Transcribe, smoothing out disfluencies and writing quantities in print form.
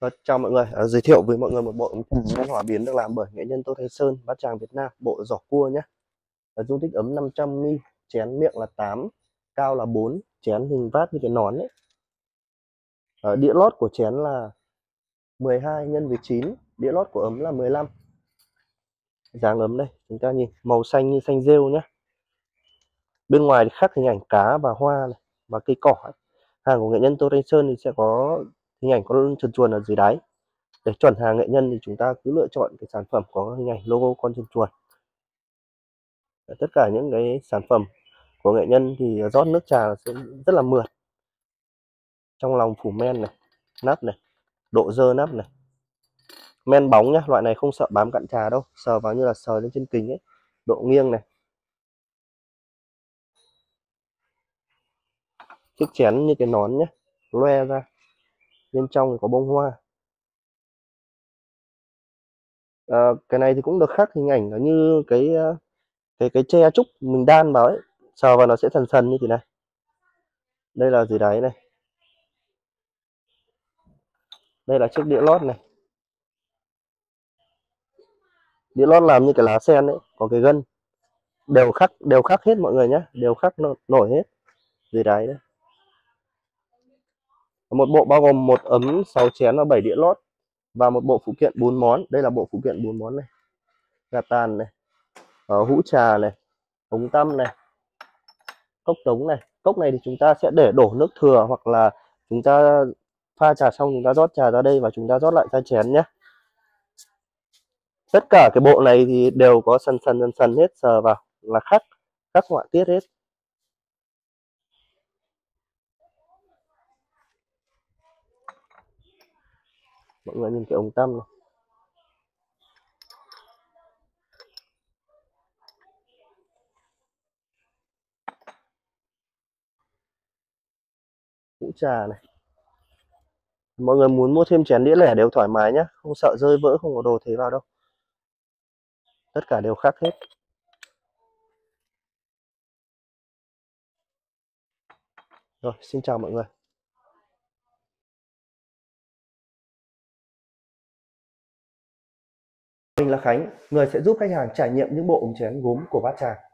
Chào mọi người, giới thiệu với mọi người một bộ ấm trà nhan hỏa biến được làm bởi nghệ nhân Tô Thanh Sơn, Bát Tràng Việt Nam, bộ giỏ cua nhé. Dung tích ấm 500 ml, chén miệng là 8, cao là 4, chén hình vát như cái nón ấy. Đĩa lót của chén là 12 x 9, đĩa lót của ấm là 15. Dáng ấm đây, chúng ta nhìn màu xanh như xanh rêu nhé. Bên ngoài thì khắc hình ảnh cá và hoa này, và cây cỏ ấy. Hàng của nghệ nhân Tô Thanh Sơn thì sẽ có hình ảnh con chuồn chuồn ở dưới đáy. Để chuẩn hàng nghệ nhân thì chúng ta cứ lựa chọn cái sản phẩm có hình ảnh logo con chuồn chuồn. Tất cả những cái sản phẩm của nghệ nhân thì rót nước trà sẽ rất là mượt, trong lòng phủ men này, nắp này, độ dơ nắp này, men bóng nhá, loại này không sợ bám cặn trà đâu, sờ vào như là sờ lên trên kính ấy. Độ nghiêng này, chiếc chén như cái nón nhé, loe ra, bên trong thì có bông hoa. Cái này thì cũng được khắc hình ảnh như cái tre trúc mình đan vào ấy, sờ vào nó sẽ thần thần như thế này. Đây là dưới đáy này, đây là chiếc đĩa lót này, đĩa lót làm như cái lá sen ấy, có cái gân, đều khắc hết mọi người nhé, đều khắc nổi hết dưới đáy đấy. Một bộ bao gồm một ấm, 6 chén và 7 đĩa lót, và một bộ phụ kiện 4 món. Đây là bộ phụ kiện 4 món này, gà tàn này, hũ trà này, ống tăm này, cốc tống này. Cốc này thì chúng ta sẽ để đổ nước thừa, hoặc là chúng ta pha trà xong chúng ta rót trà ra đây và chúng ta rót lại ra chén nhé. Tất cả cái bộ này thì đều có sần hết, sờ vào là khắc họa tiết hết. Mọi người nhìn cái ống tăm này, hũ trà này. Mọi người muốn mua thêm chén đĩa lẻ đều thoải mái nhé, không sợ rơi vỡ, không có đồ thế vào đâu, tất cả đều khắc hết. Rồi, xin chào mọi người. Mình là Khánh, người sẽ giúp khách hàng trải nghiệm những bộ ống chén gốm của Bát Tràng.